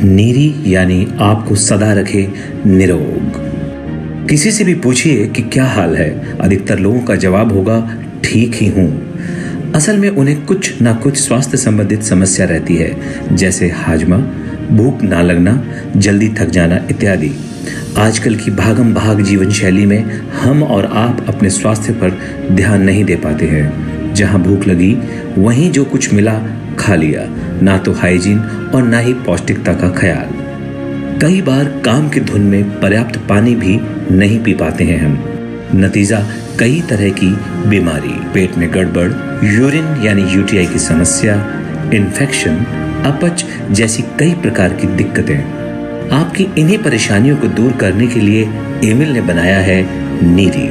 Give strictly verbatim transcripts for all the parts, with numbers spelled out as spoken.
नीरी यानी आपको सदा रखे निरोग। किसी से भी पूछिए कि क्या हाल है, अधिकतर लोगों का जवाब होगा ठीक ही हूं। असल में उन्हें कुछ ना कुछ स्वास्थ्य संबंधित समस्या रहती है, जैसे हाजमा, भूख ना लगना, जल्दी थक जाना इत्यादि। आजकल की भागम भाग जीवन शैली में हम और आप अपने स्वास्थ्य पर ध्यान नहीं दे पाते हैं। जहां भूख लगी वहीं जो कुछ मिला खा लिया, ना तो हाइजीन और ना ही पौष्टिकता का ख्याल। कई बार काम की धुन में पर्याप्त पानी भी नहीं पी पाते हैं हम। नतीजा कई तरह की बीमारी, पेट में गड़बड़, यूरिन यानी यूटीआई की समस्या, इन्फेक्शन, अपच जैसी कई प्रकार की दिक्कतें। आपकी इन्हीं परेशानियों को दूर करने के लिए एमिल ने बनाया है नीरी।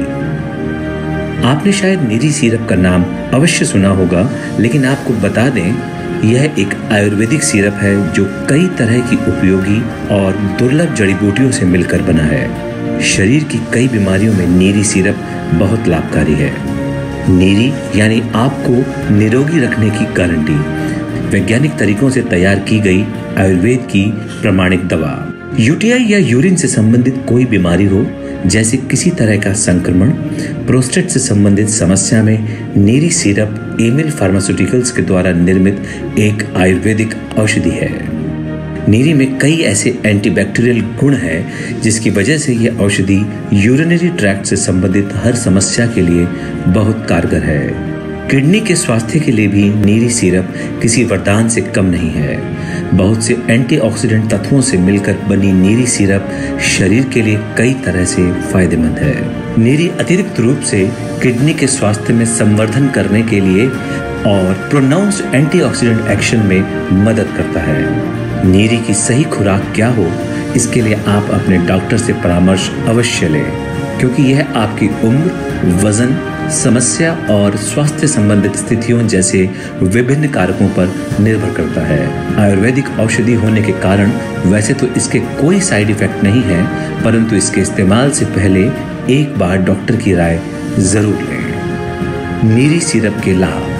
आपने शायद नीरी सिरप का नाम अवश्य सुना होगा, लेकिन आपको बता दें यह एक आयुर्वेदिक सिरप है जो कई तरह की उपयोगी और दुर्लभ जड़ी बूटियों से मिलकर बना है। शरीर की कई बीमारियों में नीरी सिरप बहुत लाभकारी है। नीरी यानी आपको निरोगी रखने की गारंटी, वैज्ञानिक तरीकों से तैयार की गई आयुर्वेद की प्रमाणिक दवा। यूटीआई या यूरिन से संबंधित कोई बीमारी हो, जैसे किसी तरह का संक्रमण, प्रोस्टेट से संबंधित समस्या में नीरी सिरप एमिल फार्मास्यूटिकल्स के द्वारा निर्मित एक आयुर्वेदिक औषधि है। नीरी में कई ऐसे एंटीबैक्टीरियल गुण हैं जिसकी वजह से यह औषधि यूरिनरी ट्रैक्ट से संबंधित हर समस्या के लिए बहुत कारगर है। किडनी के स्वास्थ्य के लिए भी नीरी सिरप किसी वरदान से कम नहीं है। बहुत से एंटीऑक्सीडेंट तत्वों से मिलकर बनी नीरी सिरप शरीर के लिए कई तरह से फायदेमंद है। नीरी अतिरिक्त रूप से किडनी के स्वास्थ्य में संवर्धन करने के लिए और प्रोनाउंस्ड एंटीऑक्सीडेंट एक्शन में मदद करता है। नीरी की सही खुराक क्या हो, इसके लिए आप अपने डॉक्टर से परामर्श अवश्य लें, क्योंकि यह आपकी उम्र, वजन, समस्या और स्वास्थ्य संबंधित स्थितियों जैसे विभिन्न कारकों पर निर्भर करता है। आयुर्वेदिक औषधि होने के कारण वैसे तो इसके कोई साइड इफेक्ट नहीं है, परंतु इसके इस्तेमाल से पहले एक बार डॉक्टर की राय जरूर लें। नीरी सिरप के लाभ।